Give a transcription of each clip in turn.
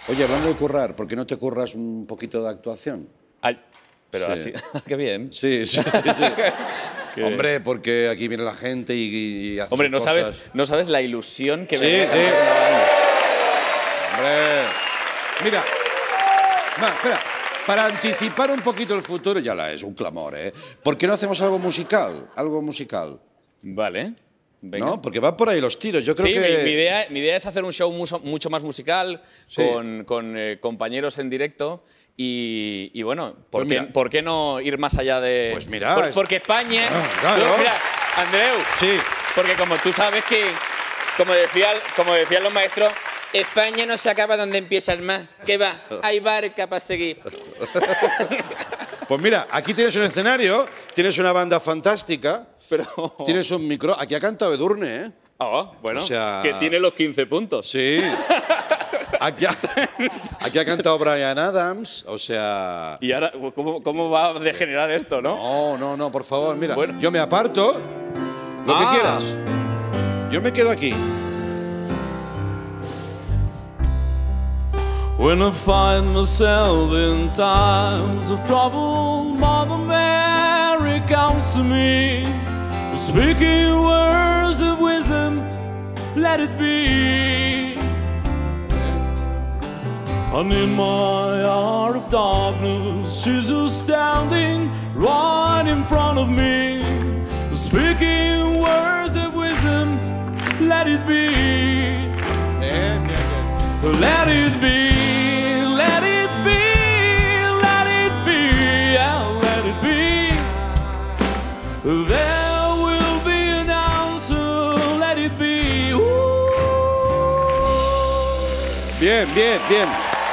Oye, hablando de currar, ¿por qué no te curras un poquito de actuación? Ay, pero Sí. así, qué bien. Sí, sí, sí. sí. Hombre, porque aquí viene la gente y hace Hombre, sus no sabes la ilusión que me Sí, da. sí. Hombre. Mira. Va, espera. Para anticipar un poquito el futuro, ya la es, un clamor, ¿eh? ¿Por qué no hacemos algo musical? Algo musical. Vale. Venga. ¿No? Porque van por ahí los tiros. Yo creo Sí, que... mi idea es hacer un show mucho más musical, Sí. con compañeros en directo. Y bueno, Pues mira. ¿por qué no ir más allá de...? Pues mira, Porque España... Ah, claro. Mira, Andreu, Sí. porque como tú sabes que, como decían los maestros, España no se acaba donde empieza el mar. ¿Qué va? Hay barca para seguir. Pues mira, aquí tienes un escenario, tienes una banda fantástica, Pero... tienes un micro... Aquí ha cantado Edurne, ¿eh? Oh, bueno, O sea- que tiene los 15 puntos. Sí. Aquí ha cantado Bryan Adams, o sea... Y ahora, ¿cómo va a degenerar esto, no? No, por favor, mira. Bueno. Yo me aparto, lo que quieras. Yo me quedo aquí. When I find myself in times of trouble, Mother Mary comes to me, speaking words of wisdom, let it be. And in my hour of darkness, she's standing right in front of me, speaking words of wisdom, let it be. Bien, bien, bien. Let it be, let it be, let it be, yeah, let it be. There will be an answer, let it be. Ooh. Bien, bien, bien.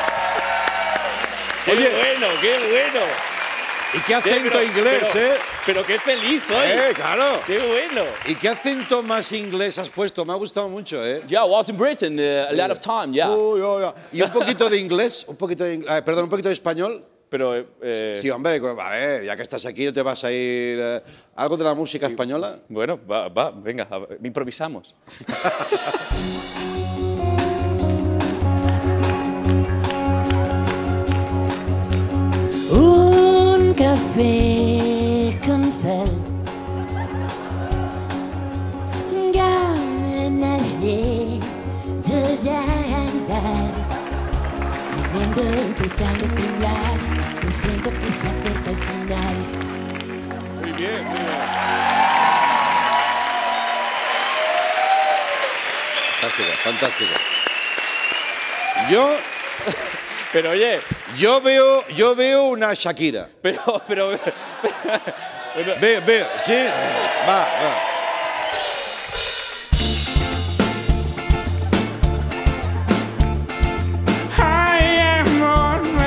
¡Qué Oye. bueno, qué bueno! ¿Y qué acento inglés, Pero qué feliz soy. Claro. ¡Qué bueno! ¿Y qué acento más inglés has puesto? Me ha gustado mucho, ¿eh? Yeah, I was in Britain a lot of time, yeah. ¿Y un poquito de inglés? Un poquito de, perdón, un poquito de español. Pero, Sí, hombre, a ver, ya que estás aquí, ¿no te vas a ir algo de la música española? bueno, venga, improvisamos. Un café con sal, ganas de llorar. Mi mundo empezando a temblar, me siento que se acerca el final. Muy bien, muy bien. Fantástico, fantástico. Pero oye, Yo veo una Shakira. pero Veo, sí. Va. Ay, amor, me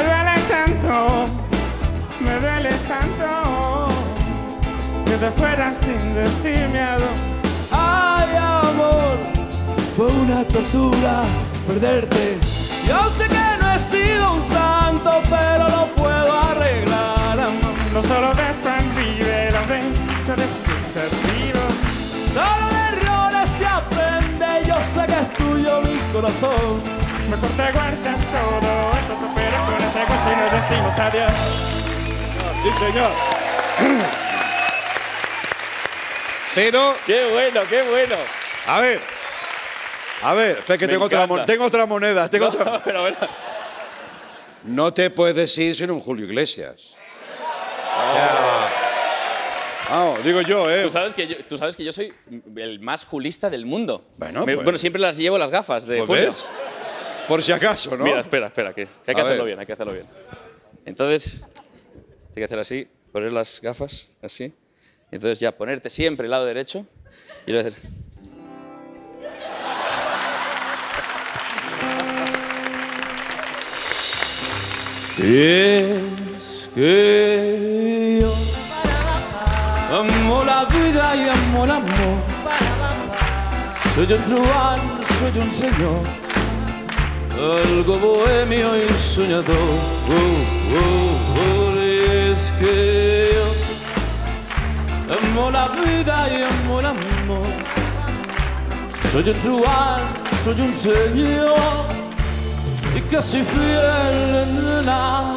duele tanto que te fueras sin decirme algo. Ay, amor, fue una tortura perderte. Yo sé que no he sido un santo, pero lo puedo arreglar, amor. No solo de pan vive el hombre, no de excusas vivo. Solo de errores se aprende, yo sé que es tuyo mi corazón. Mejor te guardas todo esto, pero con ese gusto y nos decimos adiós. Sí, señor. Pero, qué bueno, qué bueno. a ver, espera que Me tengo otra, encanta. tengo otra moneda. No, pero, No te puedes ir sin un Julio Iglesias. O sea, vamos, digo yo, ¿eh? tú sabes que yo soy el más julista del mundo. Bueno, pues. Bueno, siempre las llevo las gafas de Pues Julio. ves, por si acaso, ¿no? Mira, espera, que hay que A hacerlo ver. bien, Entonces, hay que hacer así, poner las gafas así. Y entonces ya ponerte siempre el lado derecho y luego hacer... Es que yo amo la vida y amo el amor. Soy un truán, soy un señor, algo bohemio y soñador. Es que yo amo la vida y amo el amor. Soy un truán, soy un señor, y que soy fiel, nena.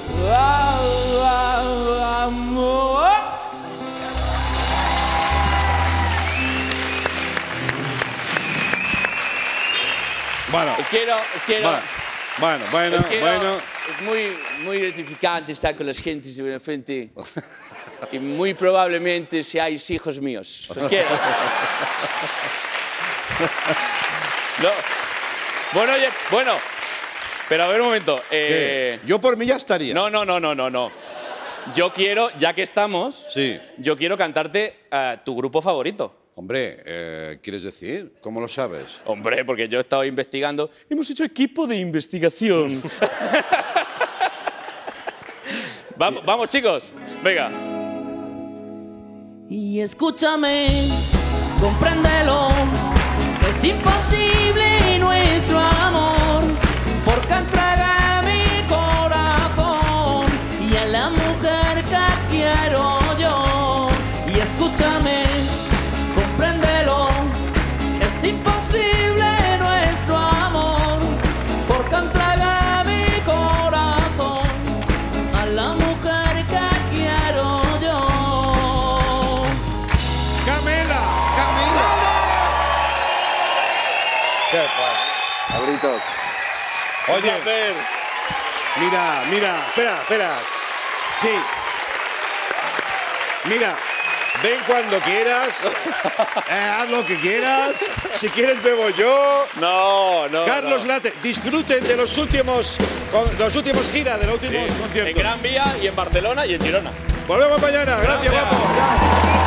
Amor. Bueno, Os quiero. bueno. Es muy gratificante estar con las gentes de frente y muy probablemente seáis hijos míos. Os quiero. No. Bueno, oye, pero a ver un momento. Yo por mí ya estaría. No. Yo quiero, ya que estamos, Sí. yo quiero cantarte tu grupo favorito. Hombre, ¿quieres decir? ¿Cómo lo sabes? Hombre, porque yo he estado investigando. Hemos hecho equipo de investigación. Vamos, chicos. Venga. Y escúchame, compréndelo, es imposible nuestro amor, porque entregué mi corazón y a la mujer que quiero yo. Y escúchame, compréndelo, es imposible nuestro amor, porque entregué mi corazón a la mujer que quiero yo. ¡Camila! ¡Qué fuerte! Abritos. Oye, mira, espera. Sí. Mira, ven cuando quieras, haz lo que quieras, si quieres bebo yo. No. Carlos Latre, disfruten de los últimos giras, de los últimos conciertos. En Gran Vía y en Barcelona y en Girona. Volvemos mañana, gracias, guapo. Chao.